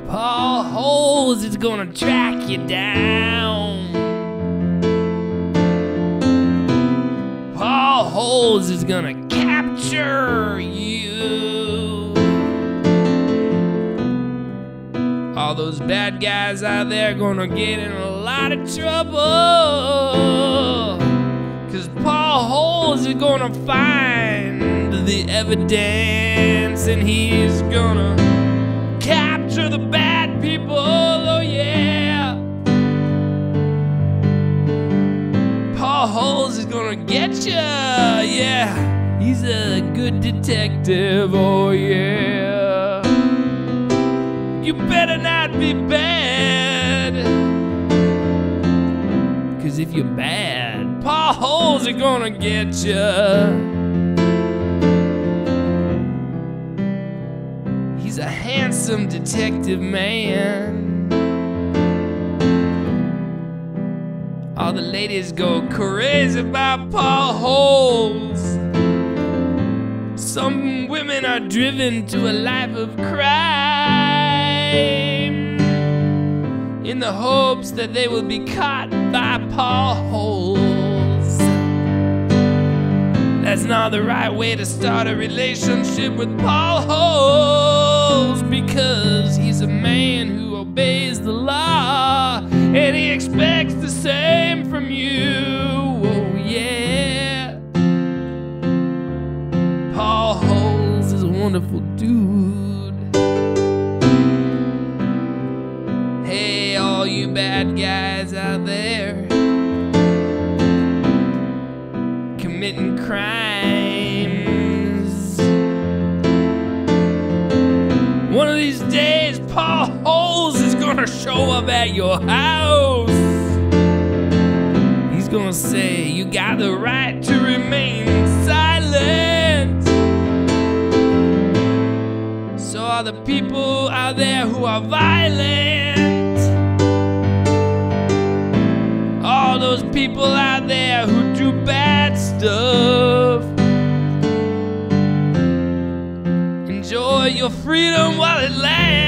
Paul Holes is gonna track you down. Paul Holes is gonna capture you. All those bad guys out there gonna get in a lot of trouble, 'cause Paul Holes is gonna find the evidence, and he's gonna capture the bad people, oh yeah. Paul Holes is gonna get ya, yeah. He's a good detective, oh yeah. You better not be bad, 'cause if you're bad, Paul Holes are gonna get ya. He's a handsome detective man. All the ladies go crazy about Paul Holes. Some women are driven to a life of crime in the hopes that they will be caught by Paul Holes. That's not the right way to start a relationship with Paul Holes, because he's a man who obeys the law, and he expects the same from you, oh yeah. Paul Holes is a wonderful dude. Hey, all you bad guys out there committing crimes, one of these days Paul Holes is gonna show up at your house. He's gonna say you got the right to remain silent. So are the people out there who are violent, all those people out there who do bad stuff. Enjoy your freedom while it lasts.